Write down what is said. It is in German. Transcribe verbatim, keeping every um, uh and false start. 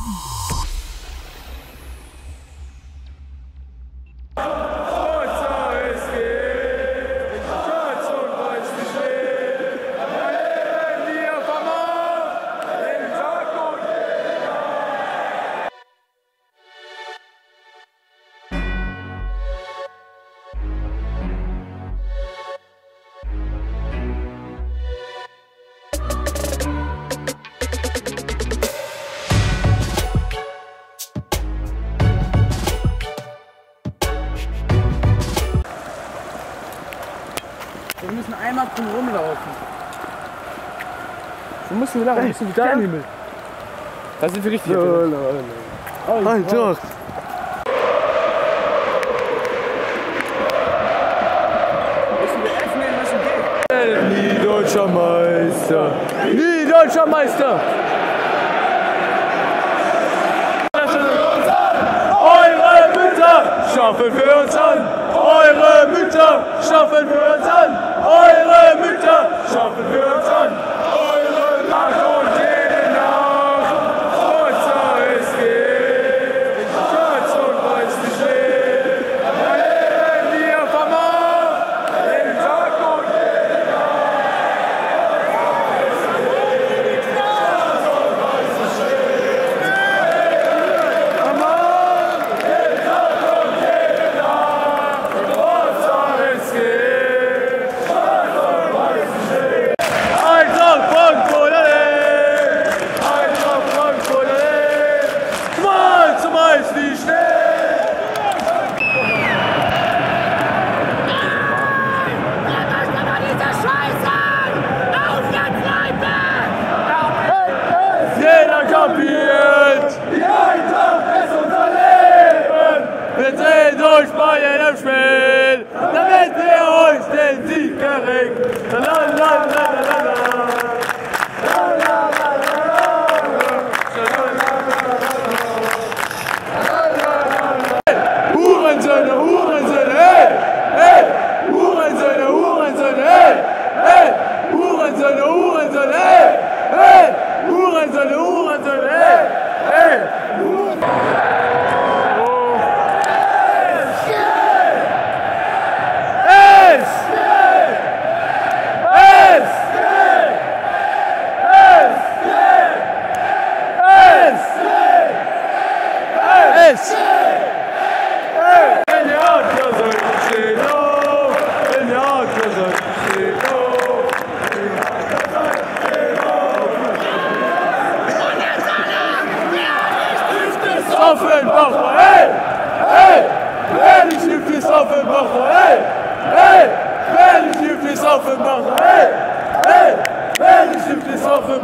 Wir müssen einmal drum rumlaufen. So müssen wir lang, wir müssen wieder in den Himmel. Da sind wir richtig. Ja, Eintracht! Müssen wir öffnen, müssen gehen. Nie deutscher Meister! Nie deutscher Meister! Eure Mütter schaffen für uns an! Eure Mütter schaffen für uns an! Eure Mütter schaffen für uns an! Eure Nacht und jede Nacht! Unser es geht! Schwarz und weiß nicht leer! Leben wir vermacht! Den Tag und jede Nacht! Schwarz und weiß nicht leer! Vermacht! Den Tag und jede Nacht! Unser es geht! Schwarz und weiß nicht leer! Eintracht Frankfurt, Eintracht Frankfurt, mal zum Eis wie schnell! Was kann man diese Scheiße an? Auf jetzt, Leute! Jeder kapiert! Die Eintracht ist unser Leben! Wir drehen durch Bayern im Spiel, damit wir uns den Sieg erringen! La, la, la, la, la, la. Hurensöhne, Hurensöhne, hey! Hey! Hurensöhne, Hurensöhne, hey! Hey! Hurensöhne, Hurensöhne, hey! Hey! Hurensöhne, Hurensöhne, hey! Hey! Es! Es! Es! Es! In der Adlerseite steht auf, in der Adlerseite steht auf. Offenbacher, hey! Hey! Wer nicht hilft, ist Offenbacher, hey! Hey! Wer nicht hilft, ist Offenbacher, hey! Hey! Wer nicht hilft, ist Offenbacher!